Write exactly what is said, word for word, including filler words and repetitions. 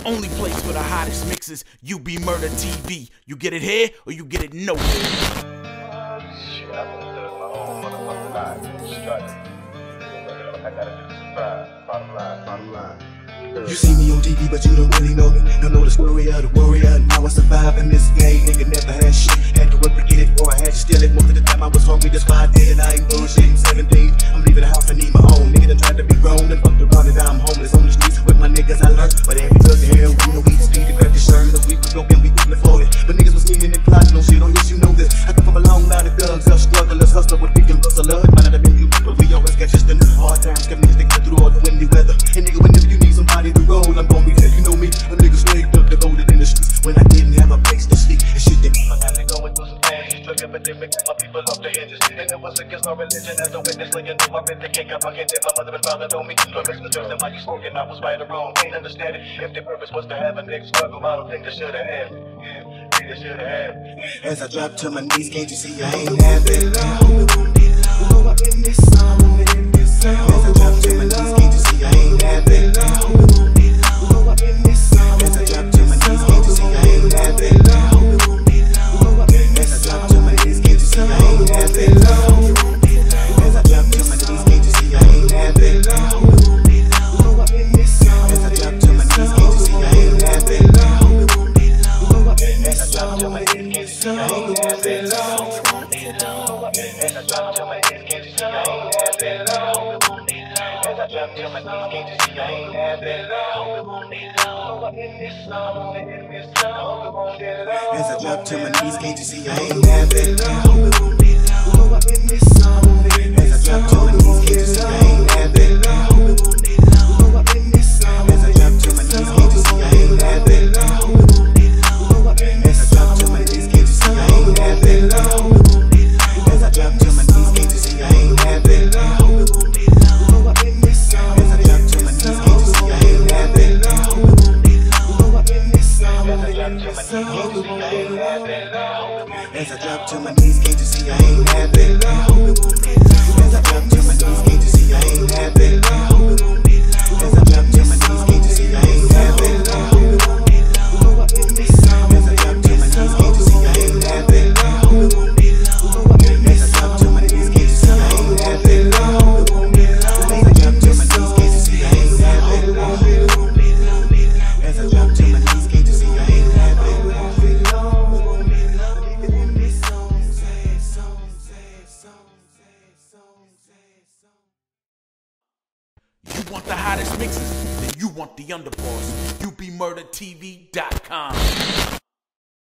only place for the hottest mixes. U B Murder T V. You get it here or you get it nowhere. Shit, I would've stood my own motherfucking life. Strutting. I gotta do this survive. Bottom line, bottom line. You see me on T V, but you don't really know me. Don't know the story of the warrior. Now I survive in this game. Nigga never had shit. Had to work to get it, or I had to steal it. Most of the time I was hungry, that's why I did it. I ain't bullshitting. seventeen, I'm leaving the house, I need my own. Nigga done tried to be grown and fucked around and now I'm homeless on the streets with my niggas I learned. But every drug and heroin, the weed, speed, the crack, the shirt, the weed was broken, we couldn't afford it. But niggas was scheming and plotting on shit, on this you know this. I come from a long line of thugs, us strugglers, hustler with big and hustler. It might not have been you, but we always got just enough hard times. Kept niggas to get through all the windy weather. And nigga, whenever you need somebody to roll, I'm gon' be there. You know me, a nigga straight up devoted in the streets when I didn't have a place to sleep. And shit that I had to go and do some things. Drug epidemic, my people off the hinges. And it was against my religion as a witness. So you know I been the king up, I can't my mother and father told me. Drugs was drugs, why you smoking? I was right or wrong, can't understand it. If the purpose was to have a nigga struggle, I don't think they should've had it. Yeah, think they should've had it. As I drop to my knees, can't you see I ain't have it? Oh, up in this song, in this song. As I drop to my knees, can't you see I ain't have it? Oh, up in this song. As I drop to my knees, can't you see I ain't have it? Oh, up in this song. As I drop to my knees, can't you see I ain't have it? As I drop to my knees, can't you see I ain't have it? Oh, up in this song. As I drop to my knees, can't you see I ain't have it? Oh, up in this song. As I drop to my knees, can't you see I ain't have it? As I drop to my knees, can't you see I ain't have it? As I drop to my knees, can't you see I ain't have it? As I drop to my knees, can't you see I ain't have it? As I drop to my knees, can't you see I ain't have it? As I drop to my knees, can't you see I ain't have it? As I drop to my knees, can't you see I ain't have it? As I drop to my knees, can't you see I ain't have it? As I drop to my knees, can't you see I ain't have it? As I drop to my knees, can't you see I ain't have it? As I drop to my knees, can't you see I ain't have it? As I drop to my knees, can't you see I ain't have it? As I drop to my knees, can't you see I ain't have it? As I drop to my knees, can't you see I ain't have it? As I drop to my knees, can't you see I ain't have it? As I drop to my knees, can't you see I ain't have it? You want the hottest mixes? Then you want the underboss. U B Murder T V dot com.